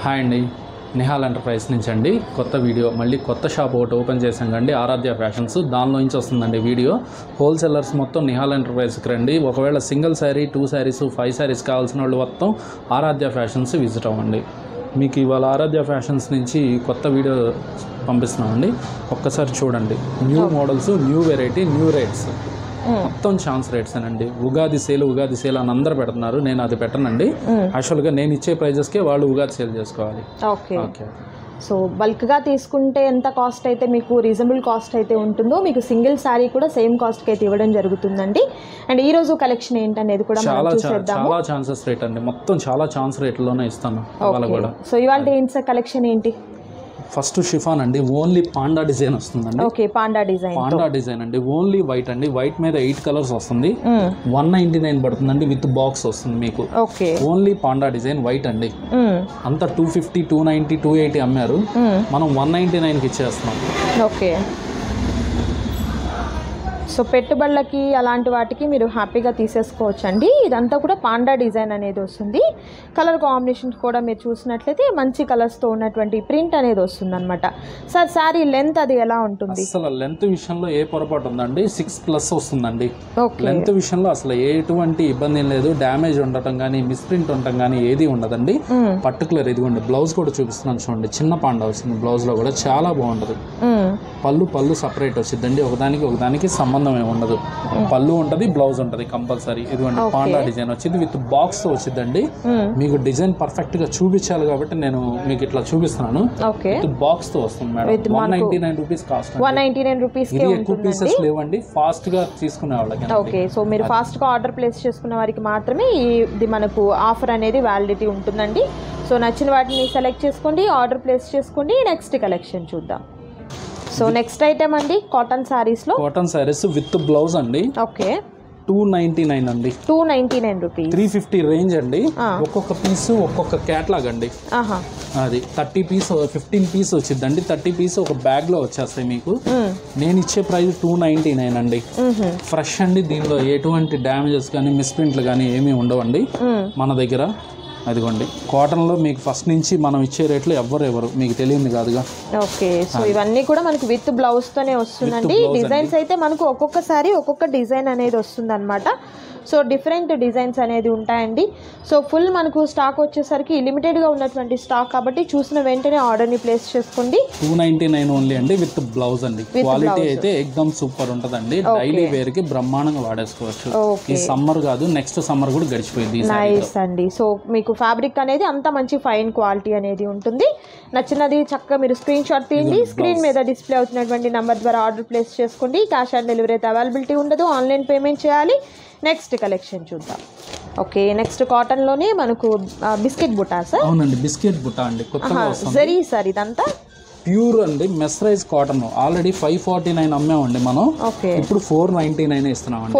Hi అండి, Nihal enterprise నుంచి అండి. కొత్త వీడియో మళ్ళీ కొత్త షాప్ ఒకటి ఓపెన్ చేశాం కండి, ఆరాధ్య ఫ్యాషన్స్. దానిలో నుంచి వస్తుందండి వీడియో. హోల్సేలర్స్ మొత్తం నిహాల్ ఎంటర్ప్రైజ్కి రండి. ఒకవేళ సింగిల్ శారీ, 2 శారీస్, 5 శారీస్ కావాల్సిన వాళ్ళు మొత్తం ఆరాధ్య ఫ్యాషన్స్ విజిట్ అవ్వండి. మీకు ఇవాళ ఆరాధ్య ఫ్యాషన్స్ నుంచి కొత్త వీడియో పంపిస్తున్నామండి. ఒక్కసారి చూడండి. New models, new variety, new rates, మొత్తం ఛాన్స్ రేట్స్ అనండి. ఉగాది సేల్ అని అందరు పెడుతున్నారు. నేను అది పెట్టనండి. యాక్చువల్గా నేను ఇచ్చే ప్రైజెస్కే వాళ్ళు ఉగాది సేల్ చేసుకోవాలి. ఓకే. సో బల్క్గా తీసుకుంటే ఎంత కాస్ట్ అయితే మీకు రీజనబుల్ కాస్ట్ అయితే ఉంటుందో, మీకు సింగిల్ శారీ కూడా సేమ్ కాస్ట్కి అయితే ఇవ్వడం జరుగుతుందండి. అండ్ ఈ రోజు కలెక్షన్ ఏంటనేది కూడా చాలా ఛాన్సెస్ రేట్ అండి. మొత్తం చాలా ఛాన్స్ రేట్లోనే ఇస్తాను ఇవాళ కూడా. సో ఇవాళ ఏంటి సార్ కలెక్షన్ ఏంటి? ఫస్ట్ షిఫాన్ అండి. ఓన్లీ పాండా డిజైన్ వస్తుందండి. ఓకే, పాండా డిజైన్ అండి. ఓన్లీ వైట్ అండి. వైట్ మీద 8 కలర్స్ వస్తుంది. 199 పడుతుందండి. విత్ బాక్స్ వస్తుంది మీకు. Okay, only panda design white అండి. అంతా 250, 290, 280 అమ్మారు. మనం 199కి ఇచ్చేస్తున్నాం. ఓకే. సో పెట్టుబడులకి అలాంటి వాటికి మీరు హ్యాపీగా తీసేసుకోవచ్చు అండి. ఇదంతా కూడా పాండా డిజైన్ అనేది వస్తుంది. కలర్ కాంబినేషన్స్ కూడా మీరు చూసినట్లయితే మంచి కలర్స్తో ఉన్నటువంటి ప్రింట్ అనేది వస్తుంది అనమాట. సార్ శారీ లెంత్ అది ఎలా ఉంటుంది? అసలు లెంత్ విషయంలో ఏ పొరపాటు ఉందండి? 6+ వస్తుందండి. లెంత్ విషయంలో అసలు ఎటువంటి ఇబ్బంది ఏం లేదు. డ్యామేజ్ ఉండటం కానీ, మిస్ప్రింట్ ఉండటం కానీ ఏది ఉండదండి. పర్టికులర్ ఇదిగోండి, బ్లౌజ్ కూడా చూపిస్తున్నాను చూడండి. చిన్న పాండా వచ్చింది. బ్లౌజ్ లో కూడా చాలా బాగుంటది. పళ్ళు సపరేట్ వచ్చిందండి. ఒకదానికి సంబంధం ఏమి ఉండదు. పళ్ళు ఉంటది, బ్లౌజ్ ఉంటది కంపల్సరీ. ఇదిగోండి పాండా డిజైన్ వచ్చింది. విత్ బాక్స్ తో వచ్చిందండి. మీకు డిజైన్ పర్ఫెక్ట్ గా చూపించాలి కాబట్టి నేను మీకు ఇట్లా చూపిస్తున్నాను. విత్ బాక్స్ తో వస్తుంది మేడం. 199 rupees cost. 199 రూపీస్. ఎక్కువ పీసెస్ లేవండి. ఫాస్ట్ గా తీసుకునే వాళ్ళకి. ఓకే, సో మీరు ఫాస్ట్ గా ఆర్డర్ ప్లేస్ చేసుకున్న వారికి మాత్రమే ఇది మనకు ఆఫర్ అనేది వ్యాలిడిటీ ఉంటుందండి. సో నచ్చిన వాటిని సెలెక్ట్ చేసుకోండి, ఆర్డర్ ప్లేస్ చేసుకోండి. నెక్స్ట్ కలెక్షన్ చూద్దాం. సో నెక్స్ట్ ఐటమ్ అండి, కాటన్ సారీస్ విత్ బ్లౌజ్ అండి. ఓకే, 299 అండి. 299 రూపీస్. 350 రేంజ్ అండి. ఒక్కొక్క పీస్ ఒక్కొక్క క్యాట్లాగ్ అండి. అది 30 పీస్, 15 పీస్ వచ్చిందండి. 30 పీస్ ఒక బ్యాగ్ లో వచ్చేస్తాయి మీకు. నేను ఇచ్చే ప్రైస్ 299 అండి. ఫ్రెష్ అండి. దీనిలో ఎటువంటి డ్యామేజెస్ కానీ, మిస్ప్రింట్లు కానీ ఏమీ ఉండవండి మన దగ్గర. అదిగోండి, కాటన్ లో మీకు ఫస్ట్ నుంచి మనం ఇచ్చే రేట్లు ఎవరు మీకు తెలియదు కాదుగా. ఓకే, సో ఇవన్నీ కూడా మనకు విత్ బ్లౌజ్ తోనే వస్తుందండి. డిజైన్స్ అయితే మనకు ఒక్కొక్కసారి ఒక్కొక్క డిజైన్ అనేది వస్తుంది అనమాట. సో డిఫరెంట్ డిజైన్స్ అనేది ఉంటాయండి. సో ఫుల్ మనకు స్టాక్ వచ్చేసరికి లిమిటెడ్గా ఉన్నటువంటి స్టాక్ కాబట్టి చూసిన వెంటనే ఆర్డర్ని ప్లేస్ చేసుకోండి. 299 ఓన్లీ అండి. విత్ బ్లౌజ్ అండి. క్వాలిటీ అయితే ఎక్దమ్ సూపర్ ఉంటుందండి. డైలీ వేర్ కి బ్రహ్మాండంగా వాడేసుకోవచ్చు. ఈ సమ్మర్ కాదు, నెక్స్ట్ సమ్మర్ కూడా గడిచిపోయింది. నైస్ అండి. సో మీకు ఫ్యాబ్రిక్ అనేది అంత మంచి ఫైన్ క్వాలిటీ అనేది ఉంటుంది. నచ్చినది చక్కగా మీరు స్క్రీన్ షాట్ తీయండి. స్క్రీన్ మీద డిస్ప్లే అవుతున్నటువంటి నెంబర్ ద్వారా ఆర్డర్ ప్లేస్ చేసుకోండి. క్యాష్ ఆన్ డెలివరీ అయితే అవైలబిలిటీ ఉండదు, ఆన్లైన్ పేమెంట్ చేయాలి. నెక్స్ట్ కలెక్షన్ చూద్దాం. ఓకే, నెక్స్ట్ కాటన్ లోనే మనకు బిస్కెట్ బుటా సార్. అవునండి, బిస్కెట్ బుటా అండి. కొత్తగా జరీ సార్ ఇదంతా ప్యూర్ అండి. మెస్రైజ్ కాటన్. ఆల్రెడీ 549 అమ్మామండి మనం. ఇప్పుడు 499 ఇస్తున్నామండి.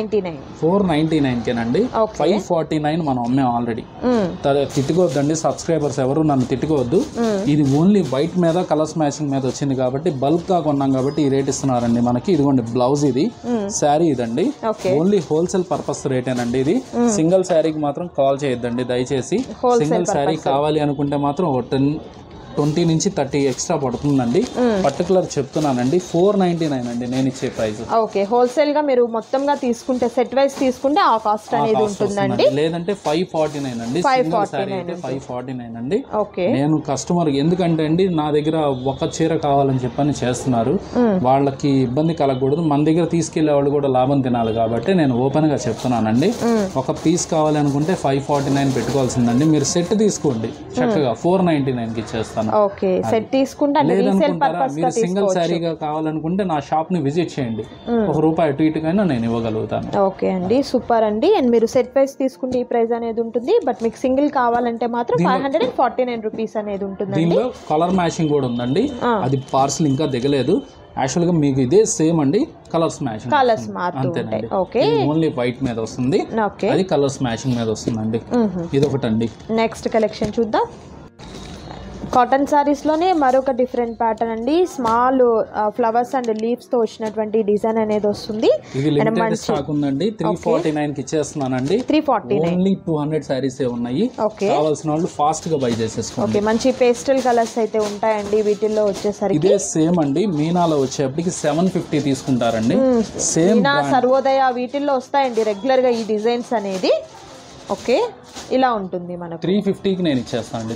499 కేనండి. 549 మనం అమ్మాం ఆల్రెడీ. తిట్టుకోవద్దండి సబ్స్క్రైబర్స్, ఎవరు నన్ను తిట్టుకోవద్దు. ఇది ఓన్లీ వైట్ మీద కలర్స్ మ్యాచింగ్ మీద వచ్చింది కాబట్టి, బల్క్ గా కొన్నాం కాబట్టి ఈ రేట్ ఇస్తున్నారండి మనకి. ఇదిగోండి బ్లౌజ్, ఇది శారీ ఇదండి. ఓన్లీ హోల్సేల్ పర్పస్ రేటేనండి ఇది. సింగిల్ శారీకి మాత్రం కాల్ చేయొద్దండి దయచేసి. సింగిల్ శారీ కావాలి అనుకుంటే మాత్రం 20 నుంచి 30 ఎక్స్ట్రా పడుతుందండి. పర్టికులర్ చెప్తున్నానండి. 499 అండి నేను ఇచ్చే ప్రైస్. ఓకే, హోల్సేల్ గా మీరు మొత్తంగా తీసుకుంటే, సెట్ వైస్ తీసుకుంటే ఆ కాస్ట్ అనేది ఉంటుందండి. లేదంటే 549 అండి. సింగిల్ సారీ అయితే 549 అండి. నేను కస్టమర్ ఎందుకంటే అండి, నా దగ్గర ఒక చీర కావాలని చెప్పని చేస్తున్నారు. వాళ్ళకి ఇబ్బంది కలగకూడదు, మన దగ్గర తీసుకెళ్లే వాళ్ళు కూడా లాభం తినాలి కాబట్టి నేను ఓపెన్ గా చెప్తున్నానండి. ఒక పీస్ కావాలి అనుకుంటే 549 పెట్టుకోవాల్సిందండి. మీరు సెట్ తీసుకోండి చక్కగా 499కి ఇచ్చేస్తాను. ఓకే, సెట్ తీసుకుంటే మీరు సింగిల్ శారీగా కావాలనుకుంటే నా షాప్ ని విజిట్ చేయండి. ₹1 అటు ఇటుకైనా నేను ఇవ్వగలుగుతాను. ఓకే అండి, సూపర్ అండి. అండ్ మీరు సెట్ వైస్ తీసుకుంటే ఈ ప్రైస్ అనేది ఉంటుంది. బట్ మీకు సింగిల్ కావాలంటే మాత్రం 549 రూపీస్ అనేది ఉంటుంది. దీనిలో కలర్ మ్యాచింగ్ కూడా ఉందండి. అది పార్సల్ ఇంకా దిగలేదు. యాక్చువల్ గా మీకు ఇదే సేమ్ అండి, కలర్స్ అంతేనండి. ఓన్లీ వైట్ మీద వస్తుంది, అది కలర్స్ మ్యాచింగ్ మీద వస్తుందండి. ఇది ఒకటండి. నెక్స్ట్ కలెక్షన్ చూద్దాం. కాటన్ సారీస్ లోనే మరొక డిఫరెంట్ ప్యాటర్న్ అండి. స్మాల్ ఫ్లవర్స్ అండ్ లీవ్స్ తో వచ్చినటువంటి డిజైన్ అనేది వస్తుంది. ఇది లిమిటెడ్ స్టాక్ ఉందండి. 349 కి ఇచ్చేస్తున్నానండి. 349 ఓన్లీ 200 సారీస్ ఏ ఉన్నాయి. కావాల్సిన వాళ్ళు ఫాస్ట్ గా బై చేసేసుకోండి. ఓకే, మంచి పేస్టల్ కలర్స్ అయితే ఉంటాయండి వీటిల్లో వచ్చేసరికి. ఇదే సేమ్ అండి మీనాలో వచ్చేప్పటికి 750 తీసుకుంటారండి. సేమ్ మీనా, సర్వోదయ వీటిల్లో వస్తాయండి రెగ్యులర్ గా ఈ డిజైన్స్ అనేది. ఓకే, ఇలా ఉంటుంది మనకు. 350 కి నేను ఇచ్చేస్తానండి.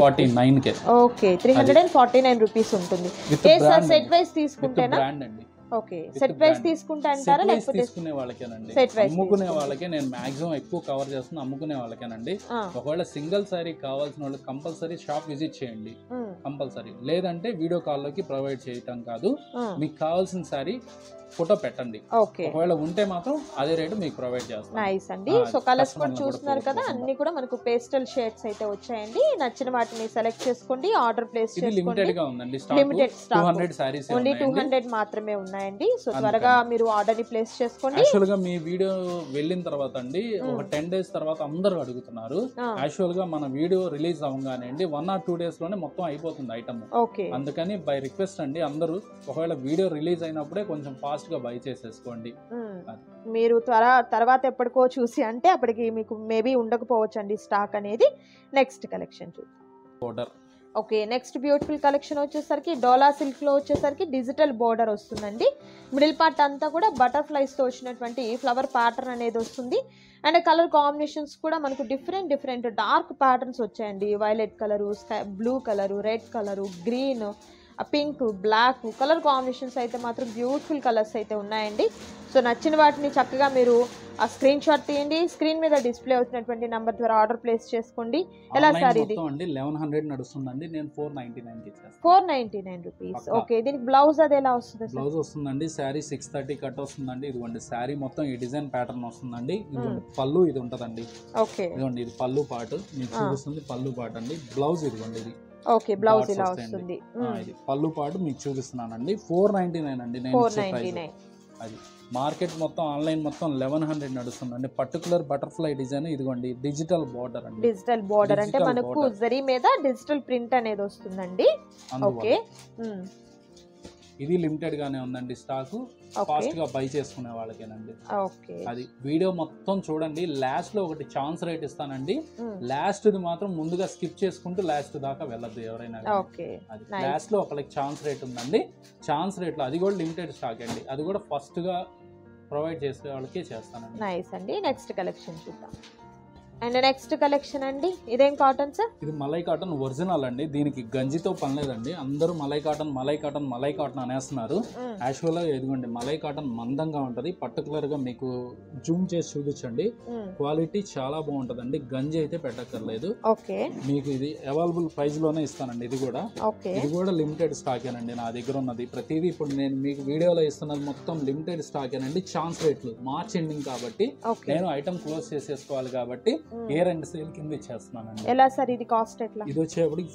349 కే. ఓకే, 349 రూపీస్ ఉంటుంది. ఏ సార్ సెట్ వైస్ తీసుకుంటేనా? బ్రాండ్ అండి. ఓకే, సెట్ వైస్ తీసుకుంటే అంటారా లేకపోతే తీసుకునే వాళ్ళకేనండి? అమ్ముకునే వాళ్ళకే నేను మాక్సిమం ఎక్కువ కవర్ చేస్తున్నా, అమ్ముకునే వాళ్ళకేనండి. ఒకవేళ సింగిల్ సారీ కావాల్సిన వాళ్ళు కంపల్సరీ షాప్ విజిట్ చేయండి కంపల్సరీ. లేదంటే వీడియో కాల్ లోకి ప్రొవైడ్ చేయటం కాదు, మీకు కావాల్సిన సారీ ఫోటో పెట్టండి. ఒకవేళ ఉంటే మాత్రం అదే రేటు మీకు ప్రొవైడ్ చేస్తాం. నైస్ అండి. సో కలర్స్ కూడా చూస్తున్నారు కదా, అన్ని కూడా మనకు పేస్టల్ షేడ్స్ అయితే వచ్చాయండి. నచ్చిన వాటిని సెలెక్ట్ చేసుకోండి, ఆర్డర్ ప్లేస్ చేసుకోండి. లిమిటెడ్ గా ఉందండి stock. Limited stock, 200 saris only 200 మాత్రమే ఉన్నాయండి. సో త్వరగా మీరు ఆర్డర్ ని ప్లేస్ చేసుకోండి. యాక్చువల్ గా మీ వీడియో వెళ్ళిన తర్వాత అండి ఒక 10 days తర్వాత అందరూ అడుగుతున్నారు. యాక్చువల్ గా మన వీడియో రిలీజ్ అవ్వగానే అండి 1 or 2 days లోనే మొత్తం అయిపోతుంది ఐటమ్. అందుకని బై రిక్వెస్ట్ అండి అందరూ ఒకవేళ వీడియో రిలీజ్ అయినప్పుడే కొంచెం ఫాస్ట్ గా బై చేసేసుకోండి. మీరు తర్వాత ఎప్పటికో చూసి అంటే అప్పటికి మీకు మేబీ ఉండకపోవచ్చు అండి స్టాక్ అనేది. నెక్స్ట్ కలెక్షన్ చూద్దాం. ఓకే, నెక్స్ట్ బ్యూటిఫుల్ కలెక్షన్ వచ్చేసరికి డోలా సిల్క్ లో వచ్చేసరికి డిజిటల్ బోర్డర్ వస్తుందండి. మిడిల్ పార్ట్ అంతా కూడా బటర్ఫ్లైస్ తో వచ్చినటువంటి ఫ్లవర్ ప్యాటర్న్ అనేది వస్తుంది. అండ్ కలర్ కాంబినేషన్స్ కూడా మనకు డిఫరెంట్ డార్క్ ప్యాటర్న్స్ వచ్చాయండి. Violet colour, blue colour, red colour, green, pink, black colour combinations అయితే మాత్రం బ్యూటిఫుల్ కలర్స్ అయితే ఉన్నాయండి. సో నచ్చిన వాటిని చక్కగా మీరు ఆ స్క్రీన్ షాట్ తీయండి, స్క్రీన్ మీద డిస్ప్లే అవుతున్నటువంటి నంబర్ ద్వారా ఆర్డర్ ప్లేస్ చేసుకోండి. ఎలా సార్ ఇది? 1100 నడుస్తుందండి. నేను 499 కి ఇచ్చేస్తాను. 499 రూపీస్. ఓకే, దీనికి బ్లౌజ్ అది ఎలా వస్తుంది? బ్లౌజ్ వస్తుందండి శారీ 630 కట్ వస్తుందండి. ఇదిగోండి శారీ మొత్తం ఈ డిజైన్ ప్యాటర్న్ వస్తుందండి. ఇదిగోండి పళ్ళు ఇది ఉంటదండి. ఓకే, ఇదిగోండి ఇది పళ్ళు పార్ట్ మీకు చూపిస్తుంది. పళ్ళు పార్ట్ అండి. బ్లౌజ్ ఇదిగోండి ఇది. ఓకే, బ్లౌజ్ ఇలా వస్తుంది. ఇది పళ్ళు పాటు మీకు చూపిస్తున్నానండి. 499 అండి. నేను 499. అది మార్కెట్ మొత్తం ఆన్లైన్ మొత్తం 1100 నడుస్తుందండి. పర్టికులర్ బటర్ఫ్లై డిజైన్ ఇదిగోండి డిజిటల్ బోర్డర్ అండి. డిజిటల్ బోర్డర్ అంటే మనకు జరీ మీద డిజిటల్ ప్రింట్ అనేది వస్తుందండి. ఓకే, ఇది లిమిటెడ్ గానే ఉందండి స్టాక్. ఫాస్ట్ గా బై చేసుకునే వాళ్ళకేనండి. అది వీడియో మొత్తం చూడండి. లాస్ట్ లో ఒకటి ఛాన్స్ రేట్ ఇస్తానండి. లాస్ట్ ది మాత్రం ముందుగా స్కిప్ చేసుకుంటూ లాస్ట్ దాకా వెళ్ళద్దు ఎవరైనా. అది లాస్ట్ లో ఒకరికి ఛాన్స్ రేట్ ఉందండి. ఛాన్స్ రేట్ లో అది కూడా లిమిటెడ్ స్టాక్ అండి. అది కూడా ఫస్ట్ గా ప్రొవైడ్ చేసే వాళ్ళకే చేస్తానండి. నైస్ అండి. నెక్స్ట్ కలెక్షన్ చూద్దాం. అండ్ నెక్స్ట్ కలెక్షన్ అండి, ఇదేం కాటన్ సార్? ఇది మలై కాటన్ ఒరిజినల్ అండి. దీనికి గంజితో పని లేదండి. అందరూ మలై కాటన్ అనేస్తున్నారు. యాక్చువల్ గా ఎదుగుండి మలై కాటన్ మందంగా ఉంటది. పర్టికులర్ గా మీకు జూమ్ చేసి చూపించండి. క్వాలిటీ చాలా బాగుంటదండి. గంజి అయితే పెట్టక్కర్లేదు. మీకు ఇది అవైలబుల్ ప్రైస్ లోనే ఇస్తానండి. ఇది కూడా లిమిటెడ్ స్టాకేనండి. నా దగ్గర ఉన్నది ప్రతిదీ ఇప్పుడు నేను మీకు వీడియోలో ఇస్తున్నది మొత్తం లిమిటెడ్ స్టాకేనండి. ఛాన్స్ రేట్లు మార్చ్ ఎండింగ్ కాబట్టి నేను ఐటమ్ క్లోజ్ చేసేసుకోవాలి కాబట్టి ఇయర్ ఎండ్ సేల్ కింద ఇచ్చేస్తున్నానండి. ఎలా సార్ ఇది కాస్ట్ ఎట్లా? ఇది వచ్చేప్పటికి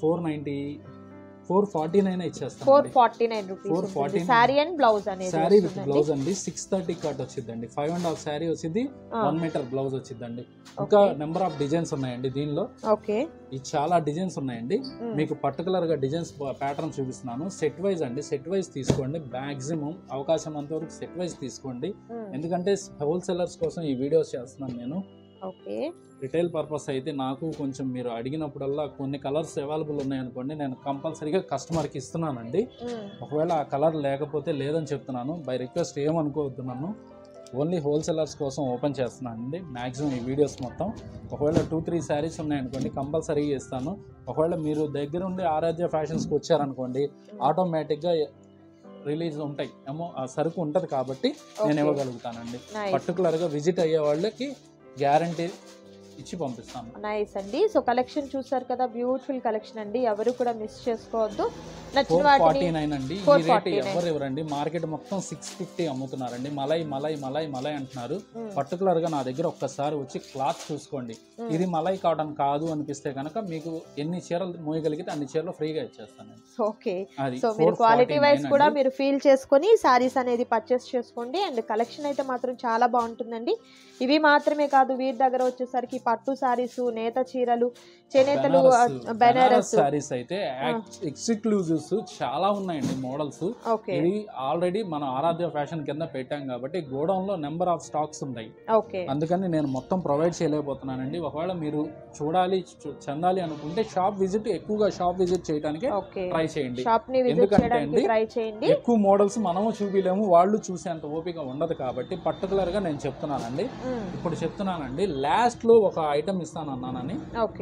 449 ఇచ్చేస్తాను. 449 రూపీస్. సారీ అండ్ బ్లౌజ్ అనేది సారీ విత్ బ్లౌజ్ అండి. 630 కట్ వచ్చిందండి. 5.5 సారీ వచ్చింది. 1 మీటర్ బ్లౌజ్ వచ్చిందండి. ఇంకా నెంబర్ ఆఫ్ డిజైన్స్ ఉన్నాయండి దీనిలో. ఇది చాలా డిజైన్స్ ఉన్నాయండి. మీకు పర్టికులర్ గా డిజైన్స్ ప్యాటర్న్ చూపిస్తున్నాను. సెట్ వైజ్ అండి. సెట్ వైజ్ తీసుకోండి. మాక్సిమం అవకాశం అంత వరకు సెట్ వైజ్ తీసుకోండి. ఎందుకంటే హోల్సేలర్స్ కోసం ఈ వీడియోస్ చేస్తున్నాను నేను. రిటైల్ పర్పస్ అయితే నాకు కొంచెం మీరు అడిగినప్పుడల్లా కొన్ని కలర్స్ అవైలబుల్ ఉన్నాయనుకోండి, నేను కంపల్సరీగా కస్టమర్కి ఇస్తున్నానండి. ఒకవేళ ఆ కలర్ లేకపోతే లేదని చెప్తున్నాను. బై రిక్వెస్ట్ ఏమనుకోవద్దున్నాను. ఓన్లీ హోల్సేలర్స్ కోసం ఓపెన్ చేస్తున్నానండి మ్యాక్సిమం ఈ వీడియోస్ మొత్తం. ఒకవేళ 2-3 శారీస్ ఉన్నాయనుకోండి కంపల్సరీగా ఇస్తాను. ఒకవేళ మీరు దగ్గర ఉండి ఆరాధ్య ఫ్యాషన్స్కి వచ్చారనుకోండి ఆటోమేటిక్గా రిలీజ్ ఉంటాయి ఏమో ఆ సరుకు ఉంటుంది కాబట్టి నేను ఇవ్వగలుగుతానండి. పర్టికులర్గా విజిట్ అయ్యే వాళ్ళకి గ్యారంటీ ఇచ్చి పంపిస్తాను. నైస్ అండి. సో కలెక్షన్ చూసారు కదా, బ్యూటిఫుల్ కలెక్షన్ అండి. ఎవరు కూడా మిస్ చేసుకోవద్దు. నచ్చిన వాటిని 449 అండి. ఈ రేట్ ఎవరు ఇవ్వరండి. మార్కెట్ మొత్తం 650 అమ్ముతున్నారండి. మలై అంటున్నారు. పర్టికులర్ గా నా దగ్గర ఒక్కసారి వచ్చి క్లాత్ చూసుకోండి. ఇది మలై కాటన్ కాదు అనిపిస్తే కనుక మీకు ఎన్ని చీరలు మోయగలిగితే అన్ని చీరలు ఫ్రీగా ఇచ్చేస్తాను. ఓకే, సో మీరు క్వాలిటీ వైజ్ కూడా మీరు ఫీల్ చేసుకొని సారీస్ అనేది పర్చేస్ చేసుకోండి. అండ్ కలెక్షన్ అయితే మాత్రం చాలా బాగుంటుందండి. ఇవి మాత్రమే కాదు, వీరి దగ్గర వచ్చేసరికి పట్టు సారీస్, నేత చీరలు, చేనేతలు, బెనారస్ సారీస్ అయితే ఎక్స్క్లూజివ్స్ చాలా ఉన్నాయండి మోడల్స్. ఇది ఆల్రెడీ మన ఆరాధ్య ఫ్యాషన్ కింద పెట్టాం కాబట్టి గోడౌన్ లో నెంబర్ ఆఫ్ స్టాక్స్ ఉన్నాయి. అందుకని నేను మొత్తం ప్రొవైడ్ చేయలేకపోతున్నానండి. ఒకవేళ మీరు చూడాలి చెందాలి అనుకుంటే షాప్ విజిట్, ఎక్కువగా షాప్ విజిట్ చేయడానికి ట్రై చేయండి. ఎందుకంటే అండి ఎక్కువ మోడల్స్ మనము చూపిలేము, వాళ్ళు చూసేంత ఓపిక ఉండదు కాబట్టి పర్టికులర్ గా నేను చెప్తున్నానండి. ఇప్పుడు చెప్తున్నానండి, లాస్ట్ లో ఒక ఐటమ్ ఇస్తానన్నానని.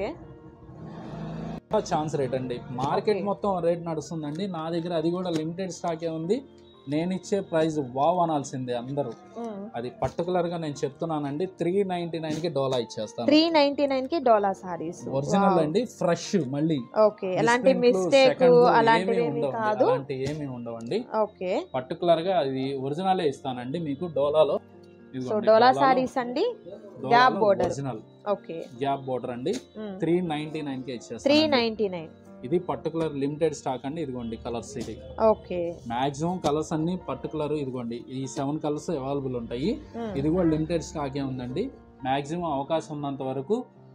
ఛాన్స్ రేట్ అండి, మార్కెట్ మొత్తం రేట్ నడుస్తుందండి, నా దగ్గర అది కూడా లిమిటెడ్ స్టాకే ఉంది. నేను ఇచ్చే ప్రైస్ వావ్ అనాల్సిందే అందరూ. అది పర్టికులర్ గా నేను చెప్తున్నానండి, 399 కి డోలా ఇచ్చేస్తాను. 399 కి డోలా సారీస్ ఒరిజినల్ అండి, ఫ్రెష్. మళ్ళీ ఎలాంటి మిస్టేక్ అలాంటివి ఉండవండి. పర్టికులర్ గా అది ఒరిజినలే ఇస్తానండి మీకు డోలాలో. డోలా సారీస్ అండి, gap border, original gap border అండి. 399 కి ఇచ్చేస్తాను. 399 ఇది పర్టికులర్ లిమిటెడ్ స్టాక్ అండి. ఇదిగోండి కలర్స్, ఇది మాక్సిమం కలర్స్ అన్ని పర్టికులర్. ఇదిగోండి ఈ 7 కలర్స్ అవైలబుల్ ఉంటాయి. ఇది కూడా లిమిటెడ్ స్టాకే ఉందండి. మాక్సిమం అవకాశం ఉన్నంత వరకు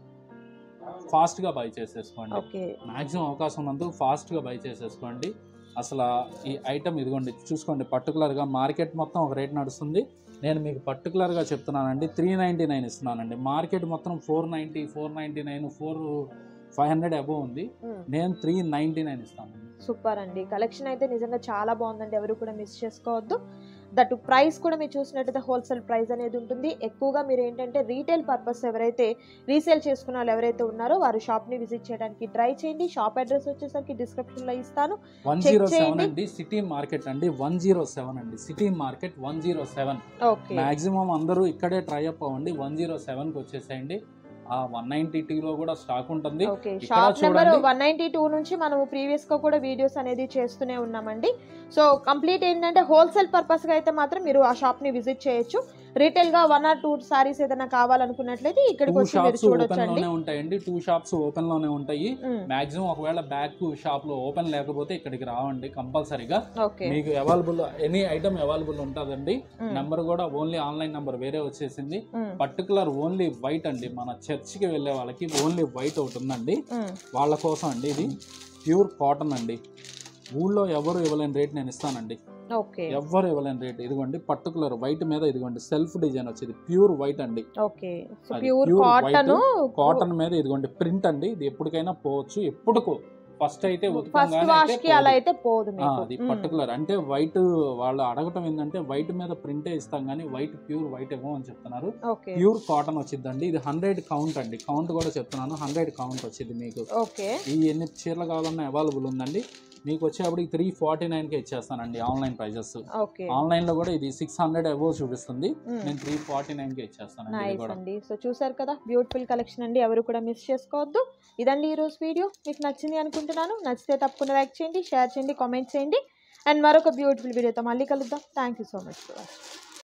ఫాస్ట్ గా బై చేసేసుకోండి. మాక్సిమం అవకాశం ఉన్నంత ఫాస్ట్ గా బై చేసేసుకోండి. అసలు ఈ ఐటమ్ ఇదిగోండి చూసుకోండి, పర్టికులర్ గా మార్కెట్ మొత్తం ఒక రేట్ నడుస్తుంది, నేను మీకు పర్టికులర్ గా చెప్తున్నానండి 399 ఇస్తున్నానండి. మార్కెట్ మొత్తం 490, 499, 500 అబోవ్ ఉంది. నేను 399 ఇస్తాను. సూపర్ అండి, కలెక్షన్ అయితే నిజంగా చాలా బాగుందండి, ఎవరు కూడా మిస్ చేసుకోవద్దు. దట్ ప్రైస్ కూడా మీరు చూసినట్టయితే హోల్సేల్ ప్రైస్ అనేది ఉంటుంది. ఎక్కువగా మీరు ఏంటంటే రీటైల్ పర్పస్ ఎవరైతే రీసేల్ చేసుకున్న వాళ్ళు ఎవరైతే ఉన్నారో వారు షాప్ ని విజిట్ చేయడానికి ట్రై చేయండి. షాప్ అడ్రస్ వచ్చేసరికి డిస్క్రిప్షన్ లో ఇస్తాను. 107 అండి, సిటీ మార్కెట్ అండి. 107 అండి, సిటీ మార్కెట్ 107. మాక్సిమం అందరూ ఇక్కడే ట్రై అప్ అవ్వండి. 107 కి వచ్చేసేయండి. 192 లో కూడా స్టాక్ ఉంటుంది. షాప్ నెంబర్ 192 నుంచి మనం ప్రీవియస్ గా కూడా వీడియోస్ అనేది చేస్తూనే ఉన్నామండి. సో కంప్లీట్ ఏంటంటే హోల్సేల్ పర్పస్ గా అయితే మాత్రం మీరు ఆ షాప్ ని విజిట్ చేయొచ్చు. రీటైల్ గా 1 or 2 సారీస్ ఏదైనా కావాలనుకున్నట్లయితే ఇక్కడికి వచ్చి మీరు చూడొచ్చండి. 2 షాప్స్ ఓపెన్ లోనే ఉంటాయి. మాక్సిమం ఒకవేళ బ్యాక్ షాప్ లో ఓపెన్ లేకపోతే ఇక్కడికి రావండి కంపల్సరీగా. మీకు అవైలబుల్ ఎనీ ఐటమ్ అవైలబుల్ ఉంటుందండి. నెంబర్ కూడా ఓన్లీ ఆన్లైన్ నెంబర్ వేరే వచ్చేసింది. పర్టికులర్ ఓన్లీ వైట్ అండి, మన చర్చ్ కి వెళ్లే వాళ్ళకి ఓన్లీ వైట్ ఒకటి ఉందండి, వాళ్ళ కోసం అండి. ఇది ప్యూర్ కాటన్ అండి, ఊళ్ళో ఎవరు ఇవ్వలేని రేట్ నేను ఇస్తానండి. ఎవ్వరు ఇవ్వలేని రేట్. ఇదిగోండి పర్టికులర్ వైట్ మీద ఇదిగోండి సెల్ఫ్ డిజైన్ వచ్చేది, ప్యూర్ వైట్ అండి. ప్యూర్ కాటన్ మీద ఇదిగోండి ప్రింట్ అండి. ఇది ఎప్పటికైనా పోవచ్చు, ఎప్పుడుకో ఫస్ట్ అయితే అది పర్టికులర్ అంటే వైట్. వాళ్ళు అడగటం ఏంటంటే వైట్ మీద ప్రింటే ఇస్తాం కానీ వైట్ ప్యూర్ వైట్ ఇవ్వమని చెప్తున్నారు. ప్యూర్ కాటన్ వచ్చిందండి. ఇది 100 కౌంట్ అండి, కౌంట్ కూడా చెప్తున్నాను, 100 కౌంట్ వచ్చింది మీకు. ఈ ఎన్ని చీరలు కావాలన్నా అవైలబుల్ ఉందండి. మీకు వచ్చేప్పుడు 349 కి ఇచ్చేస్తానండి ఆన్లైన్ ప్రైజెస్. ఆన్లైన్ లో కూడా ఇది 600 అబోవ్ చూపిస్తుంది, నేను 349 కి ఇచ్చేస్తాను. సో చూసారు కదా, బ్యూటిఫుల్ కలెక్షన్ అండి, ఎవరు కూడా మిస్ చేసుకోవద్దు. ఇదండి ఈ రోజు వీడియో, మీకు నచ్చింది అనుకుంటున్నాను. నచ్చితే తప్పకుండా లైక్ చేయండి, షేర్ చేయండి, కామెంట్ చేయండి. అండ్ మరొక బ్యూటిఫుల్ వీడియోతో మళ్ళీ కలుద్దాం. Thank you so much.